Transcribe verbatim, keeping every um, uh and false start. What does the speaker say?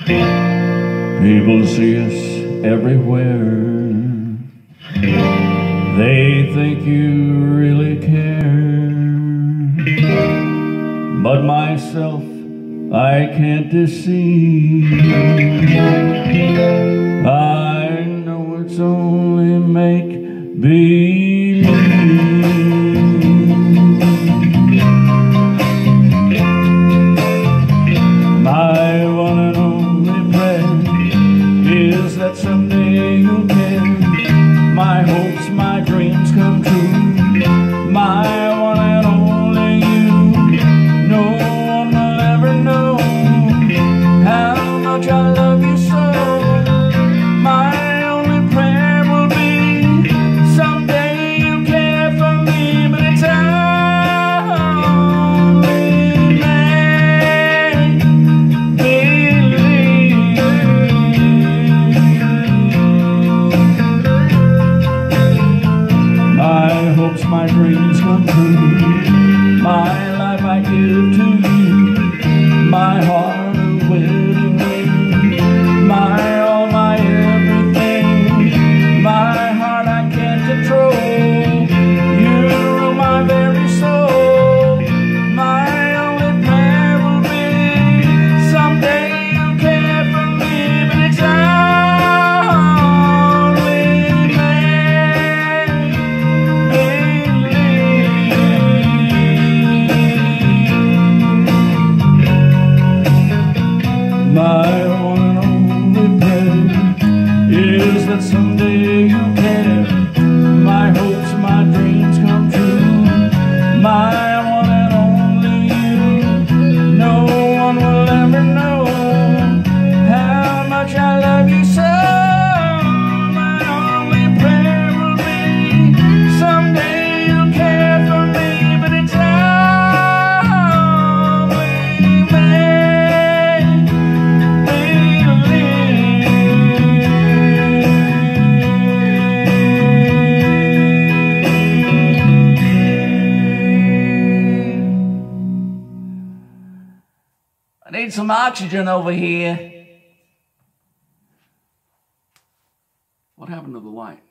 People see us everywhere. They think you really care. But myself, I can't deceive. I know it's only make-believe. My one and only prayer is that someday you'll care. My hopes, my dreams come true. My one and only you. No one will ever know how much I love you so. My only prayer will be someday you care for me, but it's my dreams come true. My life I give to you. My heart a wedding ring. My all, my everything. My heart I can't control. You rule my very soul. My only prayer will be someday you'll care for me, but it's my one and only prayer is that someday you care. My hopes, my dreams come true. My one and only you. No one will ever know how much I love you so. My only prayer will be someday you'll care for me, but it's I need some oxygen over here. What happened to the light?